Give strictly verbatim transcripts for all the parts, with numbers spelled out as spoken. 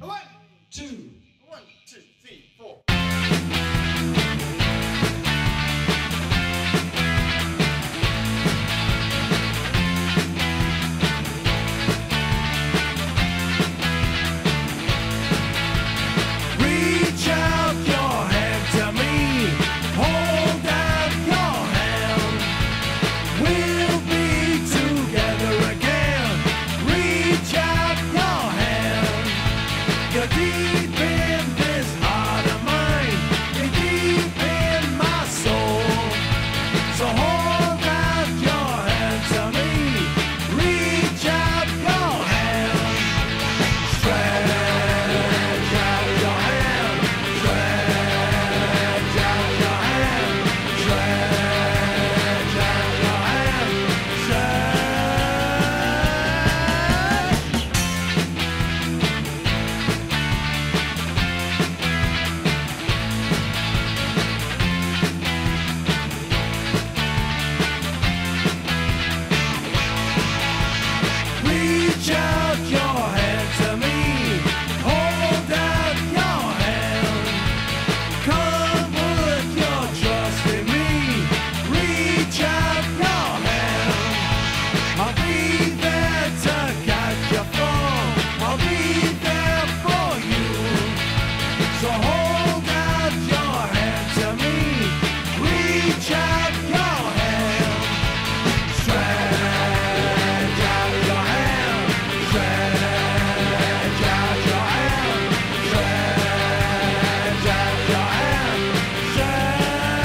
One, two, one, two, three, four. Reach out your hand to me, hold out your hand. We'll be together again. Reach out your hand. You're deep in this heart of mine. You're deep in my soul. So hold out your hand to me. Reach out your hand. Stretch out your hand. Stretch out your hand. Stretch out your hand. Stretch. Reach out your hand to me, hold out your hand. Come put your trust in me, reach out your hand. I'll be there to catch your fall, I'll be there for you. So hold out your hand to me, reach out your hand. Stretch out your hand, stretch out your hand, stretch out your hand, stretch.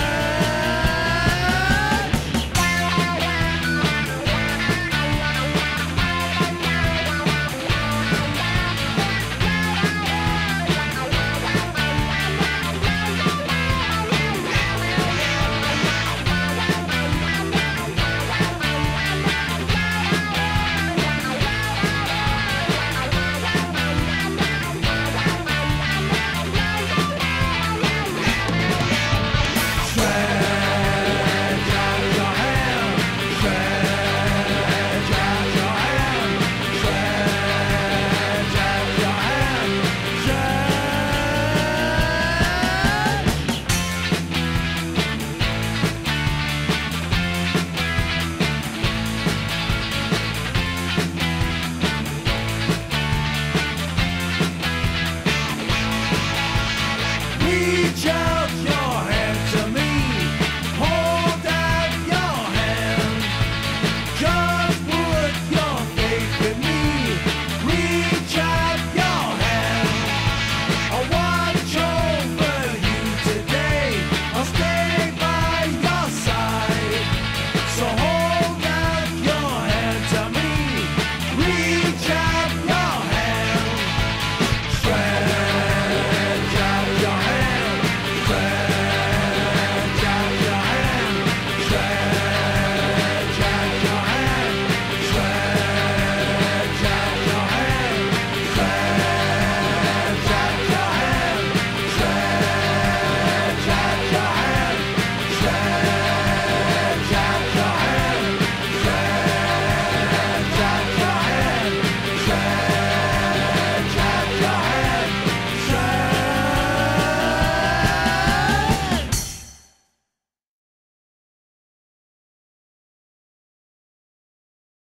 Stretch out your hand, stretch out your hand, stretch out your hand, stretch. Reach out.